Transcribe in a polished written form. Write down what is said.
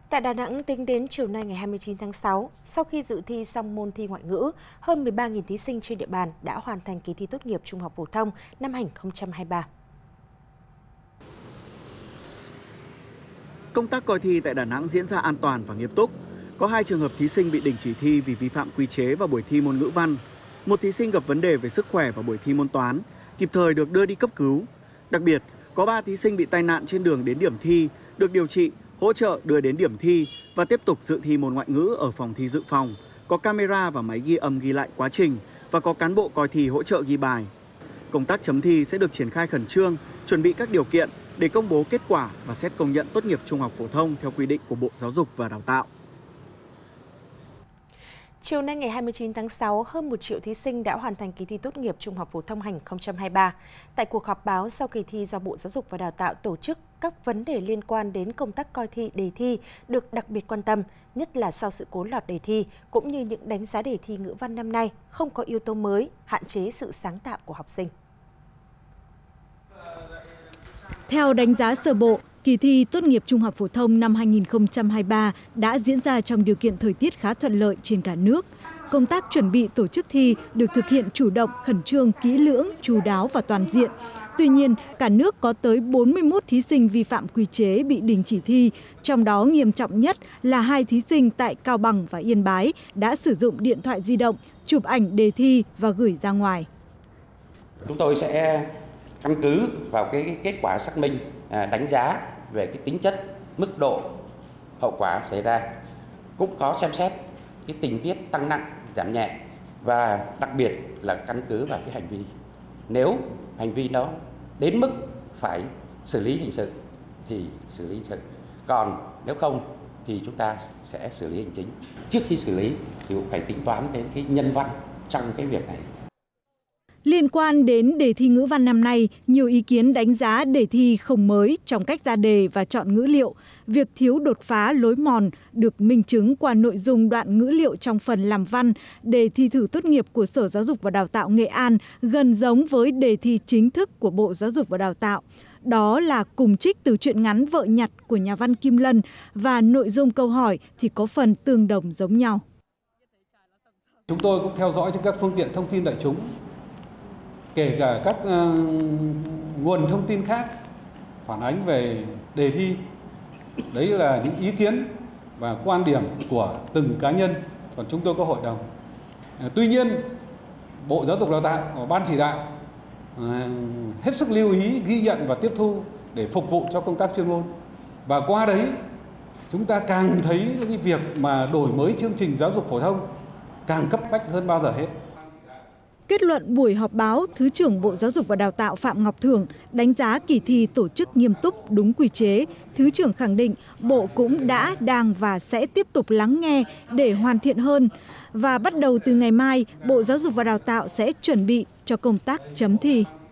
Tại Đà Nẵng, tính đến chiều nay ngày 29 tháng 6, sau khi dự thi xong môn thi ngoại ngữ, hơn 13.000 thí sinh trên địa bàn đã hoàn thành kỳ thi tốt nghiệp trung học phổ thông năm 2023. Công tác coi thi tại Đà Nẵng diễn ra an toàn và nghiêm túc. Có 2 trường hợp thí sinh bị đình chỉ thi vì vi phạm quy chế vào buổi thi môn ngữ văn. Một thí sinh gặp vấn đề về sức khỏe vào buổi thi môn toán, kịp thời được đưa đi cấp cứu. Đặc biệt, có 3 thí sinh bị tai nạn trên đường đến điểm thi, được điều trị, hỗ trợ đưa đến điểm thi và tiếp tục dự thi môn ngoại ngữ ở phòng thi dự phòng. Có camera và máy ghi âm ghi lại quá trình và có cán bộ coi thi hỗ trợ ghi bài. Công tác chấm thi sẽ được triển khai khẩn trương, chuẩn bị các điều kiện để công bố kết quả và xét công nhận tốt nghiệp trung học phổ thông theo quy định của Bộ Giáo dục và Đào tạo. Chiều nay ngày 29 tháng 6, hơn 1 triệu thí sinh đã hoàn thành kỳ thi tốt nghiệp trung học phổ thông 2023. Tại cuộc họp báo sau kỳ thi do Bộ Giáo dục và Đào tạo tổ chức, các vấn đề liên quan đến công tác coi thi, đề thi được đặc biệt quan tâm, nhất là sau sự cố lọt đề thi, cũng như những đánh giá đề thi ngữ văn năm nay không có yếu tố mới, hạn chế sự sáng tạo của học sinh. Theo đánh giá sơ bộ, kỳ thi tốt nghiệp trung học phổ thông năm 2023 đã diễn ra trong điều kiện thời tiết khá thuận lợi trên cả nước. Công tác chuẩn bị tổ chức thi được thực hiện chủ động, khẩn trương, kỹ lưỡng, chu đáo và toàn diện. Tuy nhiên, cả nước có tới 41 thí sinh vi phạm quy chế bị đình chỉ thi, trong đó nghiêm trọng nhất là 2 thí sinh tại Cao Bằng và Yên Bái đã sử dụng điện thoại di động, chụp ảnh đề thi và gửi ra ngoài. Chúng tôi sẽ căn cứ vào cái kết quả xác minh, đánh giá về cái tính chất, mức độ, hậu quả xảy ra, cũng có xem xét cái tình tiết tăng nặng, giảm nhẹ và đặc biệt là căn cứ vào cái hành vi. Nếu hành vi đó đến mức phải xử lý hình sự thì xử lý hình sự, còn nếu không thì chúng ta sẽ xử lý hành chính. Trước khi xử lý thì cũng phải tính toán đến cái nhân văn trong cái việc này. Liên quan đến đề thi ngữ văn năm nay, nhiều ý kiến đánh giá đề thi không mới trong cách ra đề và chọn ngữ liệu. Việc thiếu đột phá lối mòn được minh chứng qua nội dung đoạn ngữ liệu trong phần làm văn. Đề thi thử tốt nghiệp của Sở Giáo dục và Đào tạo Nghệ An gần giống với đề thi chính thức của Bộ Giáo dục và Đào tạo. Đó là cùng trích từ truyện ngắn Vợ Nhặt của nhà văn Kim Lân và nội dung câu hỏi thì có phần tương đồng giống nhau. Chúng tôi cũng theo dõi trên các phương tiện thông tin đại chúng, kể cả các nguồn thông tin khác phản ánh về đề thi. Đấy là những ý kiến và quan điểm của từng cá nhân, còn chúng tôi có hội đồng. Tuy nhiên, Bộ Giáo dục Đào tạo và Ban chỉ đạo hết sức lưu ý, ghi nhận và tiếp thu để phục vụ cho công tác chuyên môn. Và qua đấy, chúng ta càng thấy cái việc mà đổi mới chương trình giáo dục phổ thông càng cấp bách hơn bao giờ hết. Kết luận buổi họp báo, Thứ trưởng Bộ Giáo dục và Đào tạo Phạm Ngọc Thưởng đánh giá kỳ thi tổ chức nghiêm túc, đúng quy chế. Thứ trưởng khẳng định Bộ cũng đã, đang và sẽ tiếp tục lắng nghe để hoàn thiện hơn. Và bắt đầu từ ngày mai, Bộ Giáo dục và Đào tạo sẽ chuẩn bị cho công tác chấm thi.